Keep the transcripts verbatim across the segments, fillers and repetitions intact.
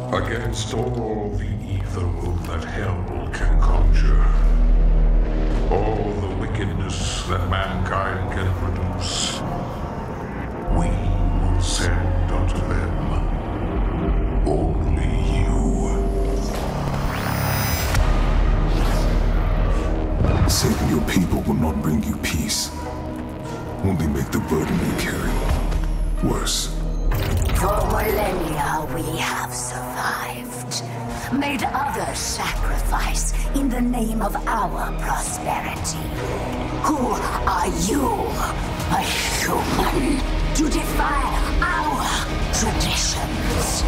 Against all the evil that hell can conjure, all the wickedness that mankind can produce, we will send unto them only you. Saving your people will not bring you peace. Only make the burden you carry worse. For millennia we have survived, made others sacrifice in the name of our prosperity. Who are you, a human, to defy our traditions?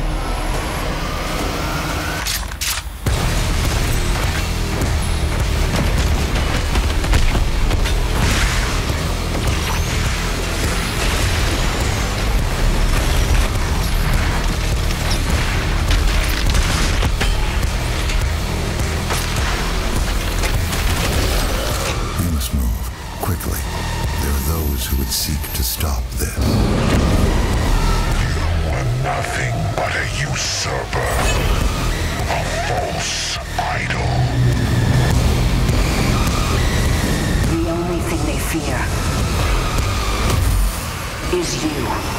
Seek to stop this. You are nothing but a usurper, a false idol. The only thing they fear is you.